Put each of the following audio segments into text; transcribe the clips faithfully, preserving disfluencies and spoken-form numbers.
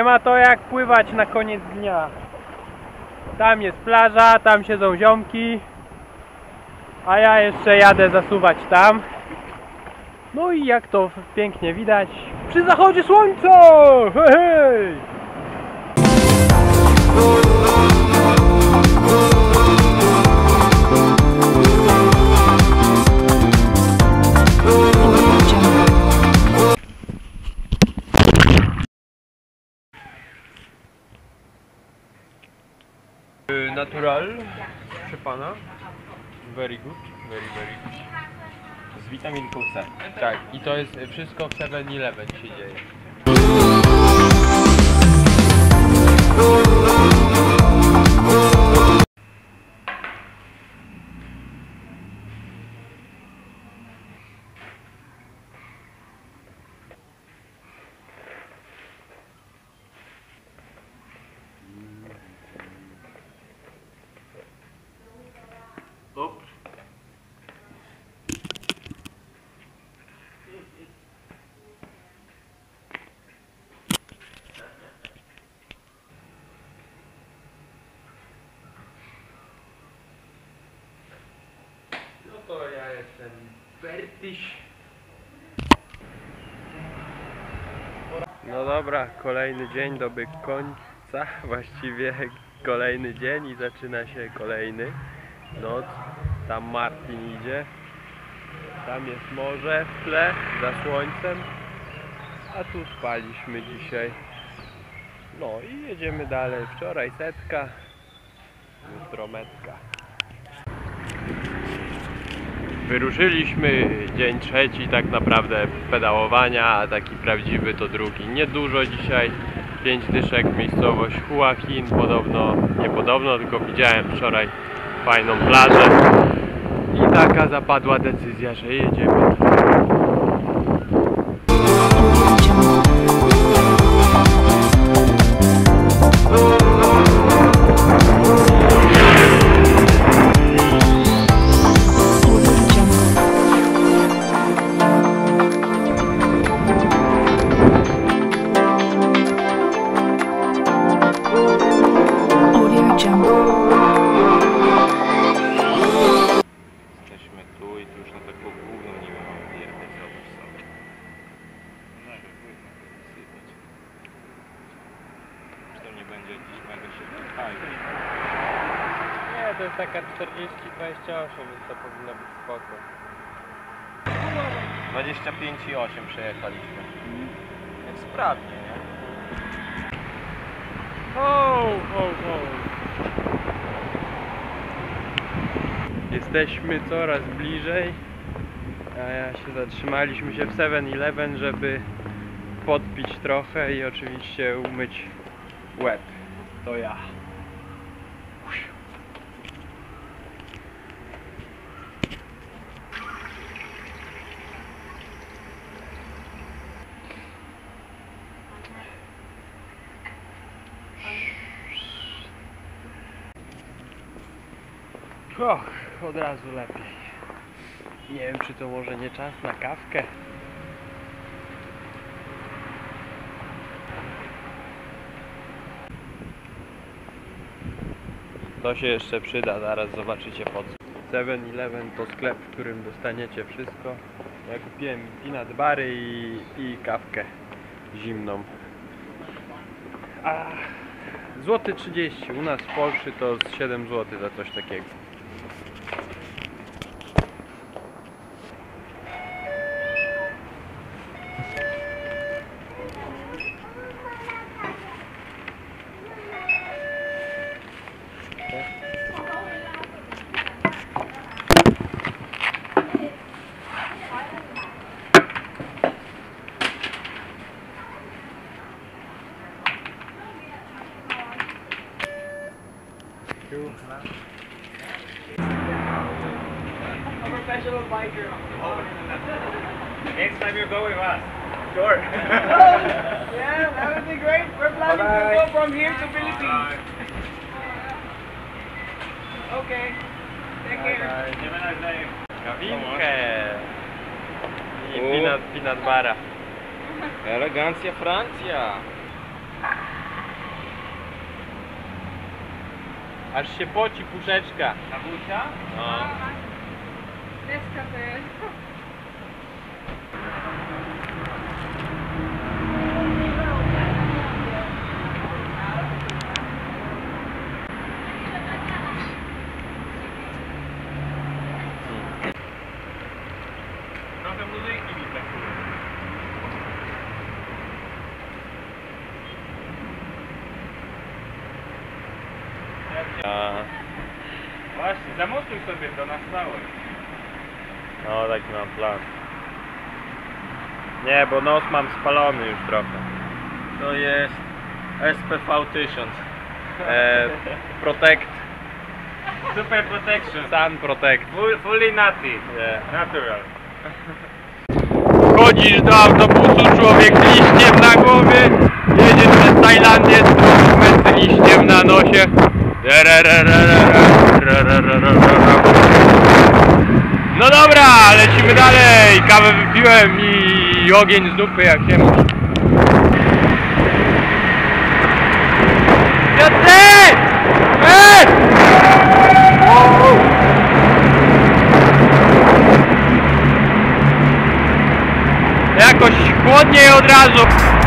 ma to jak pływać na koniec dnia. Tam jest plaża, tam siedzą ziomki, a ja jeszcze jadę zasuwać tam. No i jak to pięknie widać, przy zachodzie słońca! Hej, hej! Natural, proszę pana. Very good, very, very good. Z witaminką C. Tak, i to jest wszystko w seven eleven się dzieje. Up. No to ja jestem Bertyś. No dobra, kolejny dzień dobiegł końca, właściwie kolejny dzień i zaczyna się kolejny noc. Tam Martin idzie, tam jest morze w tle, za słońcem, a tu spaliśmy dzisiaj. No i jedziemy dalej. Wczoraj setka, jutro metka. Wyruszyliśmy, dzień trzeci tak naprawdę pedałowania, a taki prawdziwy to drugi. Niedużo dzisiaj, pięć dyszek, miejscowość Hua Hin, podobno, nie podobno, tylko widziałem wczoraj fajną plażę i taka zapadła decyzja, że jedziemy. Nie, to jest taka czterdzieści dwadzieścia osiem, więc to powinno być spoko. dwadzieścia pięć i osiem przejechaliśmy. Jak sprawnie, nie? Ho, ho, ho. Jesteśmy coraz bliżej, a ja się zatrzymaliśmy się w seven eleven, żeby podpić trochę i oczywiście umyć łeb. To ja. Och, od razu lepiej. Nie wiem, czy to może nie czas na kawkę. To się jeszcze przyda, zaraz zobaczycie po co. seven eleven to sklep, w którym dostaniecie wszystko. Ja kupiłem peanut bary i, i kawkę zimną. A złoty trzydzieści, u nas w Polsce to z siedem złotych za coś takiego. I'm a professional biker. Next time you go with us. Sure. Yeah, that would be great. We're planning Bye-bye. to go from here to Philippines. Okay. Take care. Have a nice day. Kawinkę i peanut, peanut bara. Elegancja Francja. Aż się poci puszeczka. A wódka? No. Deska to jest. Trochę muzyki mi brakuje. A, Właśnie, zamontuj sobie to na stałe. no taki mam plan. Nie, bo nos mam spalony już trochę. To jest S P V tysiąc. E, protect, Super protection. sun protect. Full, fully native. Nie. Natural. Wchodzisz do autobusu, człowiek z liściem na głowie, jedziesz przez Tajlandię z dokumenty liściem na nosie. No dobra, lecimy dalej. Kawę wypiłem i ogień z dupy jak się musi. Piotrek! Ej! Jakoś chłodniej od razu.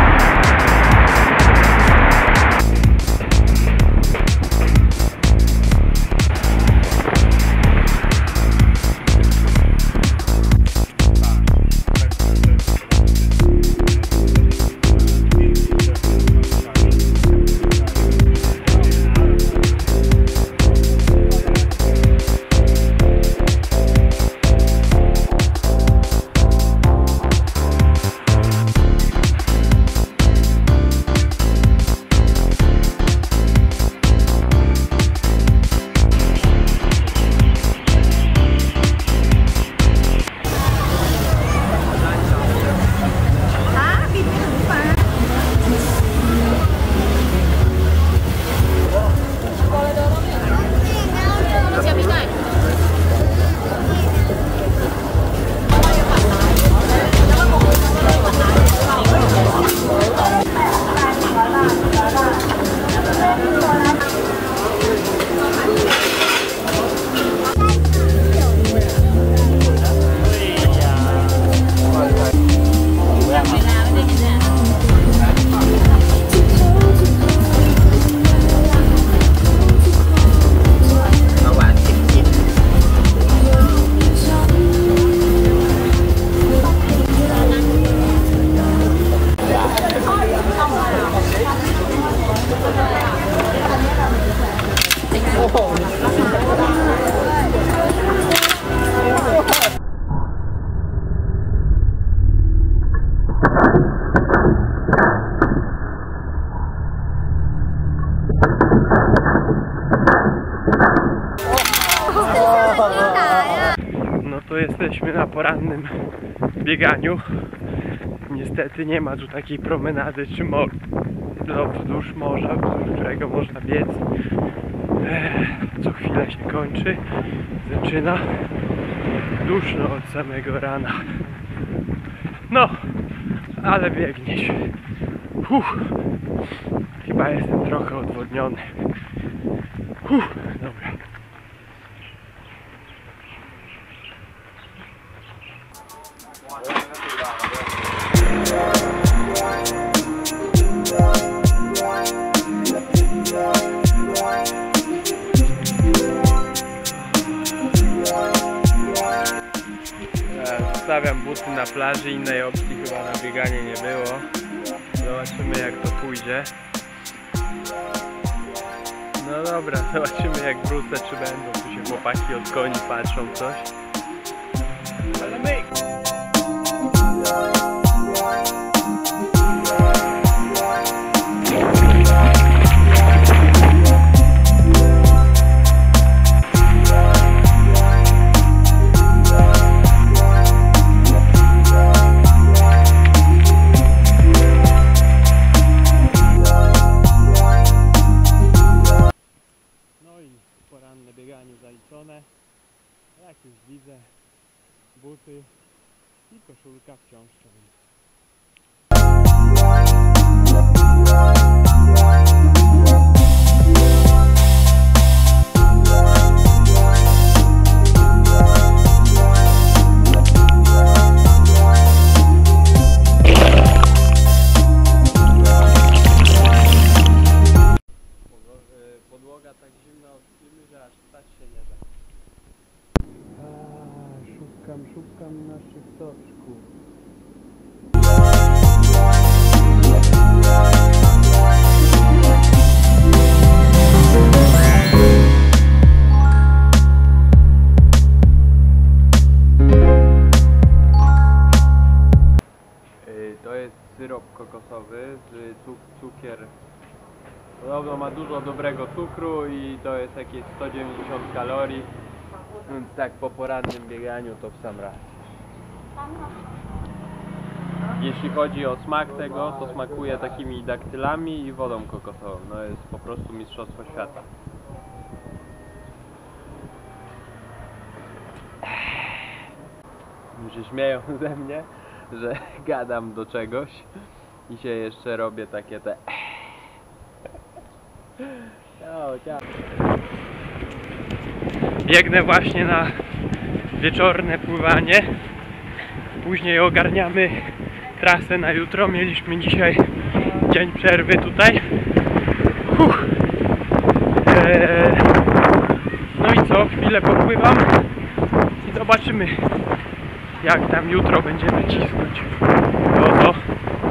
No to jesteśmy na porannym bieganiu. Niestety nie ma tu takiej promenady czy mor no, wzdłuż morza, wzdłuż którego można biec. Ech, co chwilę się kończy, zaczyna. Duszno od samego rana. No, ale biegniesz. Uff, chyba jestem trochę odwodniony. Uff, dobra. Zostawiam buty na plaży, innej opcji chyba na bieganie nie było. Zobaczymy jak to pójdzie. No dobra, zobaczymy jak wrócę, czy będą. Tu się chłopaki od koni patrzą coś. Ale my! Poranne bieganie zaliczone. Jak już widzę, buty i koszulka wciąż czerwona. Szukam naszych soczków. To jest syrop kokosowy z cuk- cukier. Podobno ma dużo dobrego cukru i to jest jakieś sto dziewięćdziesiąt kalorii. Więc tak po porannym bieganiu to w sam raz. Jeśli chodzi o smak tego, to smakuje takimi daktylami i wodą kokosową. No jest po prostu mistrzostwo świata. Się śmieją ze mnie, że gadam do czegoś i się jeszcze robię takie te ciao, ciao. Biegnę właśnie na wieczorne pływanie. Później ogarniamy trasę na jutro. Mieliśmy dzisiaj dzień przerwy tutaj. Uff. Eee, no i co? Chwilę popływam i zobaczymy, jak tam jutro będziemy cisnąć. No to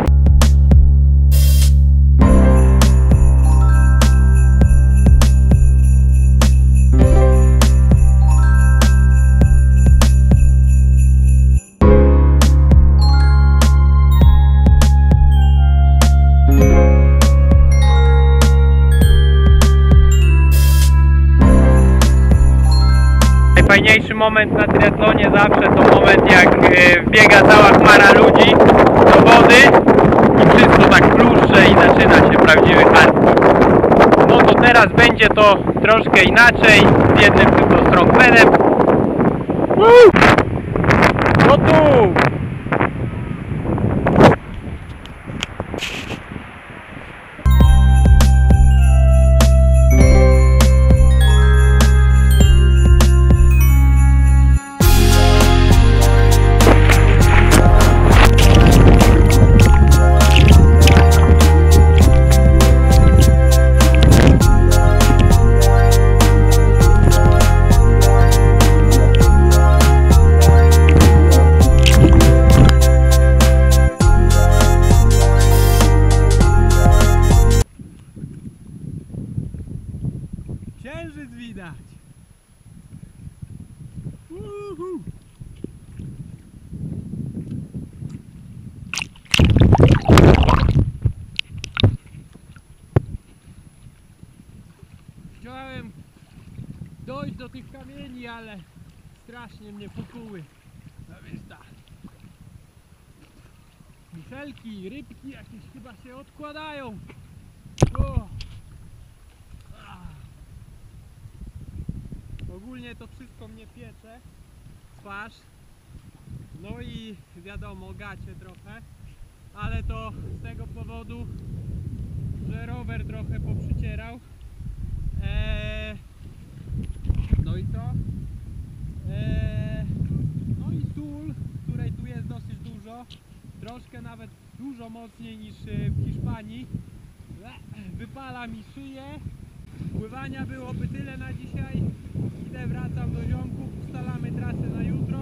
najfajniejszy moment na triatlonie zawsze to moment, jak e, biega cała chmara ludzi do wody i wszystko tak pluszcze i zaczyna się prawdziwy hardcore. No to teraz będzie to troszkę inaczej z jednym tylko strongmanem. No tu! Księżyc widać. Uhu. Chciałem dojść do tych kamieni, ale strasznie mnie pokuły. No więc tak. Muszelki, rybki jakieś chyba się odkładają. O. Ogólnie to wszystko mnie piecze, twarz, no i wiadomo, gacie trochę, ale to z tego powodu, że rower trochę poprzycierał. Eee, no i co? Eee, no i sól, której tu jest dosyć dużo, troszkę nawet dużo mocniej niż w Hiszpanii. Wypala mi szyję. Pływania byłoby tyle na dzisiaj. Idę, wracam do ziomków, ustalamy trasę na jutro.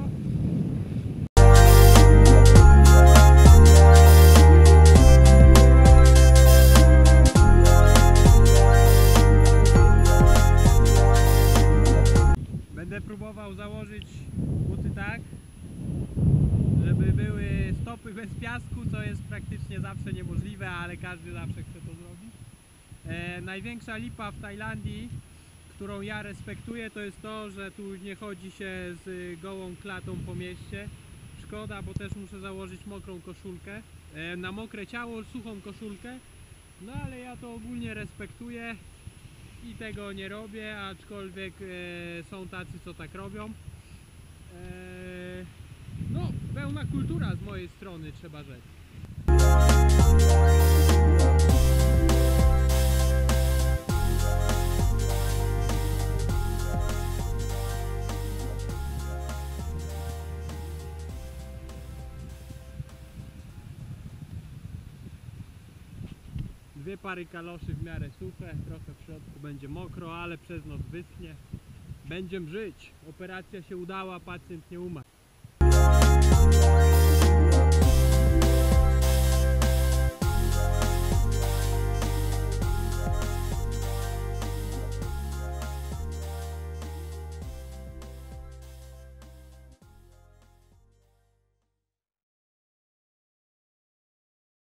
Będę próbował założyć buty tak, żeby były stopy bez piasku, co jest praktycznie zawsze niemożliwe, ale każdy zawsze chce to zrobić. E, największa lipa w Tajlandii, którą ja respektuję, to jest to, że tu nie chodzi się z gołą klatą po mieście. Szkoda, bo też muszę założyć mokrą koszulkę. E, na mokre ciało suchą koszulkę. No ale ja to ogólnie respektuję i tego nie robię, aczkolwiek e, są tacy, co tak robią. E, no, pełna kultura z mojej strony, trzeba rzec. Dwie pary kaloszy w miarę suche, trochę w środku będzie mokro, ale przez noc wyschnie. Będziemy żyć. Operacja się udała, pacjent nie umarł. Bye.